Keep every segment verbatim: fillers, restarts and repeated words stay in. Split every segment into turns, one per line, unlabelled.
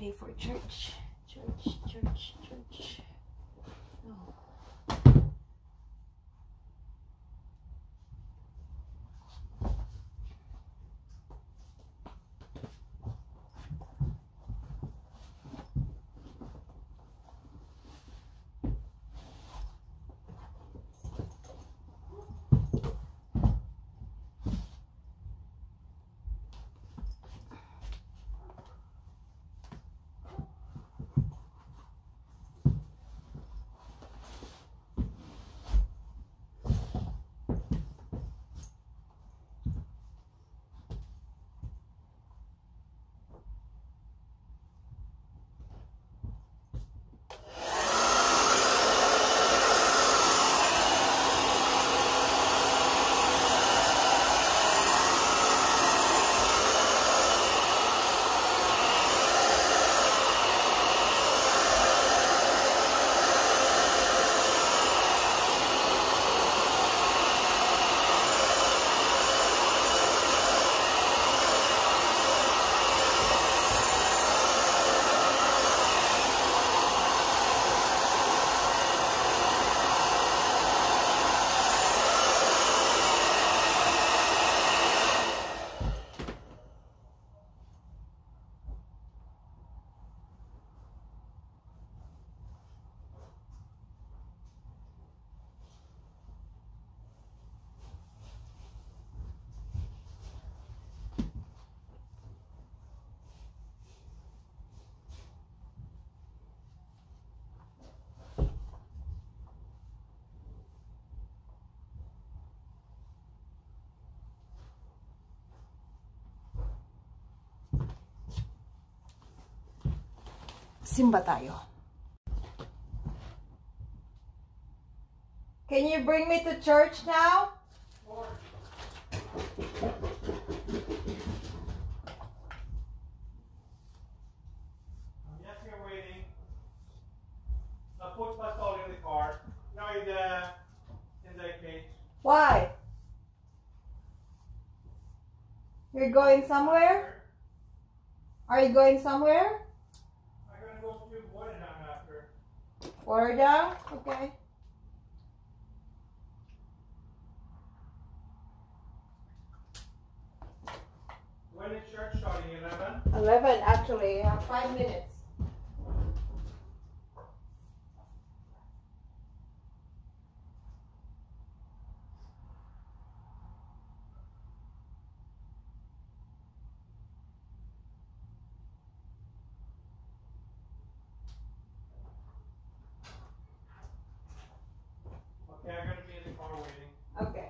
ready for church. Church, church, church. Oh. Simba tayo. Can you bring me to church now? Sure.
I'm just here waiting. I'll put Pastor in the car. No, in the in the cage.
Why? You're going somewhere? Are you going somewhere? Water down? Okay.
When is church starting? eleven?
eleven actually. I have five minutes.
Okay, I'm gonna be in the car waiting.
Okay.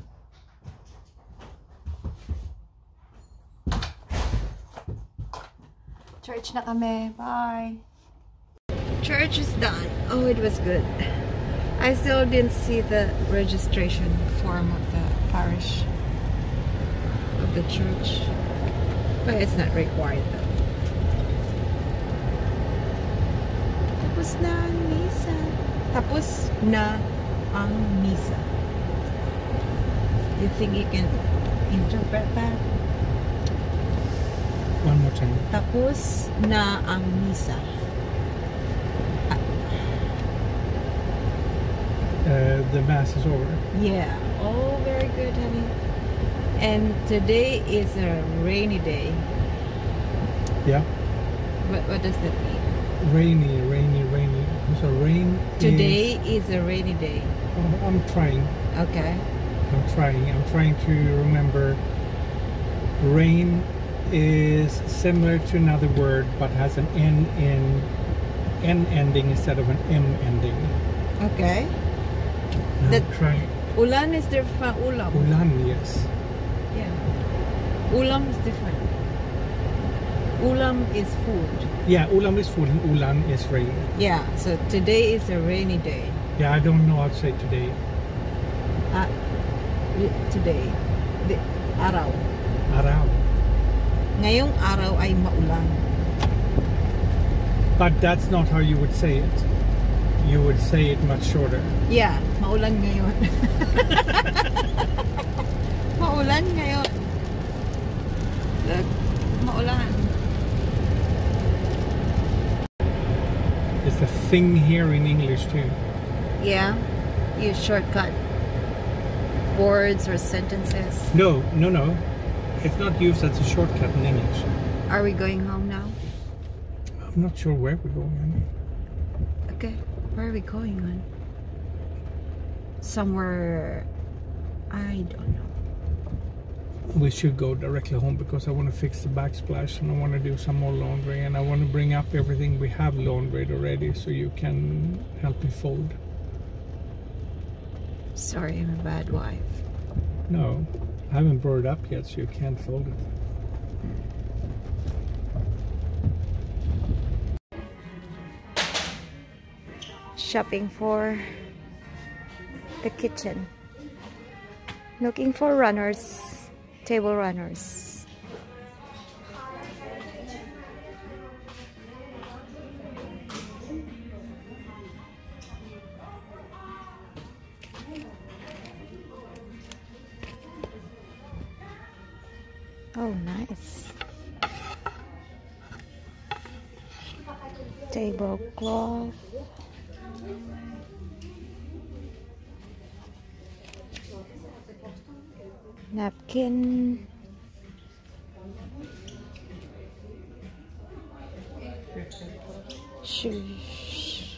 Church na kami. Bye. Church is done. Oh, it was good. I still didn't see the registration form of the parish of the church, but it's not required though. Tapos na ang misa. Tapos na ang misa. You think you can interpret that?
One more time.
Tapos na ang misa.
Uh, the mass is over.
Yeah. Oh, very good, honey. And today is a rainy day.
Yeah.
What, what does that mean?
Rainy, rainy, rainy. So rain.
Today
is,
is a rainy day.
Oh, I'm trying.
Okay.
I'm trying. I'm trying to remember. Rain is similar to another word, but has an N in N ending instead of an M ending.
Okay.
I'm
That-
trying.
Ulan is different from ulam.
Ulan, yes.
Yeah. Ulam is different. Ulam is food.
Yeah, ulam is food and ulan is rain.
Yeah. So today is a rainy day.
Yeah, I don't know how to say today.
Uh, today. The, araw.
Araw.
Ngayong araw ay maulan.
But that's not how you would say it. You would say it much shorter.
Yeah, maulan ngayon. Maulan ngayon. Look, maulan.
a thing here in English too.
Yeah, you shortcut words or sentences.
No, no, no. It's not used as a shortcut in English.
Are we going home now?
I'm not sure where we're going.
Okay, where are we going on? Somewhere, I don't know.
We should go directly home because I want to fix the backsplash and I want to do some more laundry and I want to bring up everything we have laundried already so you can help me fold.
Sorry, I'm a bad wife.
No, I haven't brought it up yet, so you can't fold it.
Shopping for the kitchen. Looking for runners, table runners. Oh, nice. Tablecloth. Napkin. Shoes.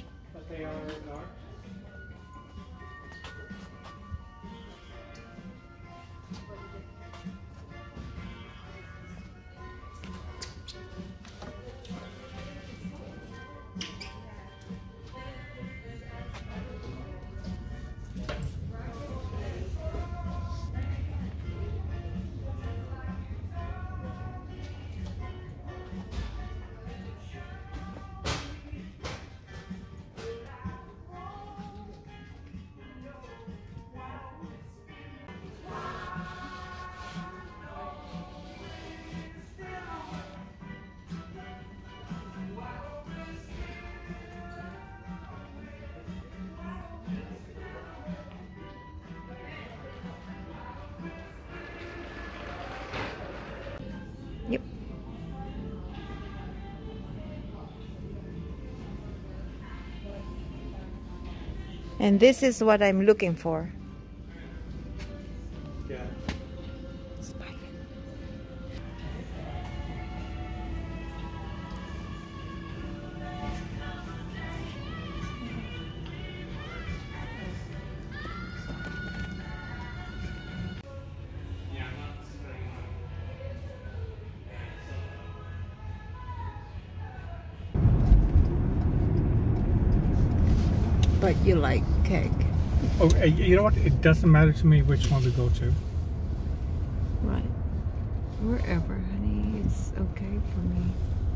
Yep. And this is what I'm looking for.
Yeah.
But you like cake.
Oh, uh, you know what? It doesn't matter to me which one we go to.
Right. Wherever, honey. It's okay for me.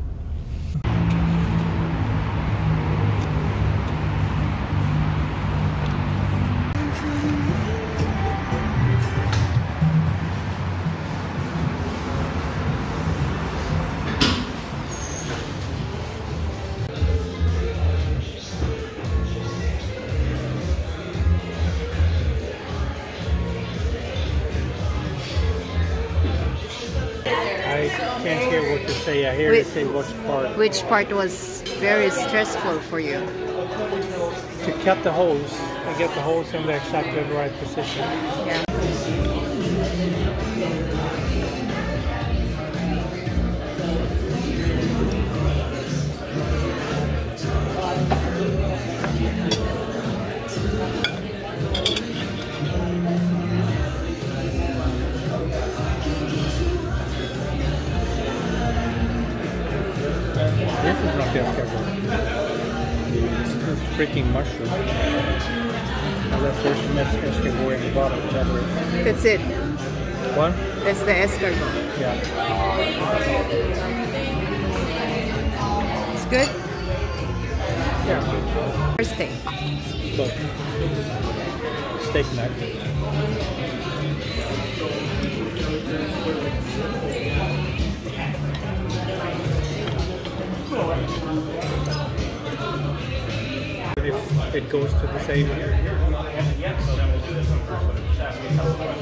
I can't hear what you say. I hear
Wait.
you say which part.
Which part was very stressful for you?
To cut the holes and get the holes in the exactly the right position.
Yeah.
This is not the escargot. This is freaking mushroom. Unless there's some escargot in the bottom. Whatever.
That's it.
What?
That's the escargot.
Yeah.
It's good?
Yeah.
Or steak?
Look. Steak knife. If it goes to the same.